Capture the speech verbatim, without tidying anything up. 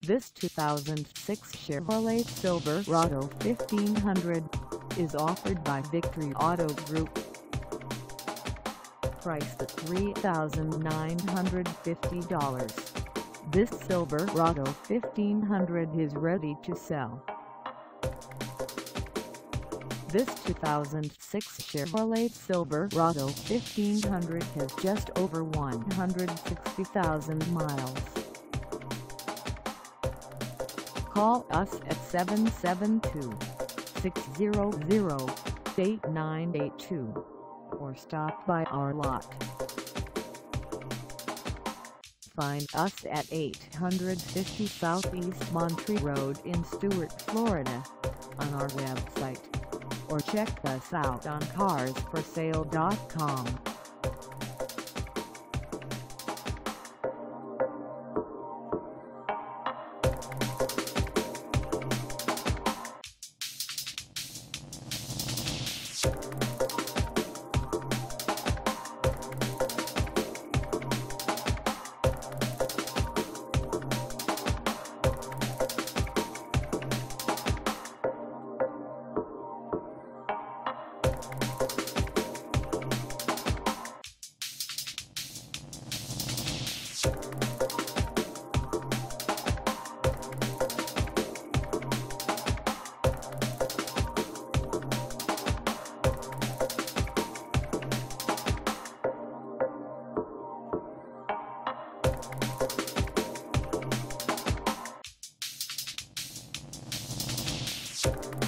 This two thousand six Chevrolet Silverado fifteen hundred is offered by Victory Auto Group. Priced at three thousand nine hundred fifty dollars, this Silverado fifteen hundred is ready to sell. This two thousand six Chevrolet Silverado fifteen hundred has just over one hundred sixty thousand miles. Call us at seven seven two, six zero zero, eight nine eight two or stop by our lot. Find us at eight fifty Southeast Monterey Road in Stuart, Florida, on our website, or check us out on cars for sale dot com. You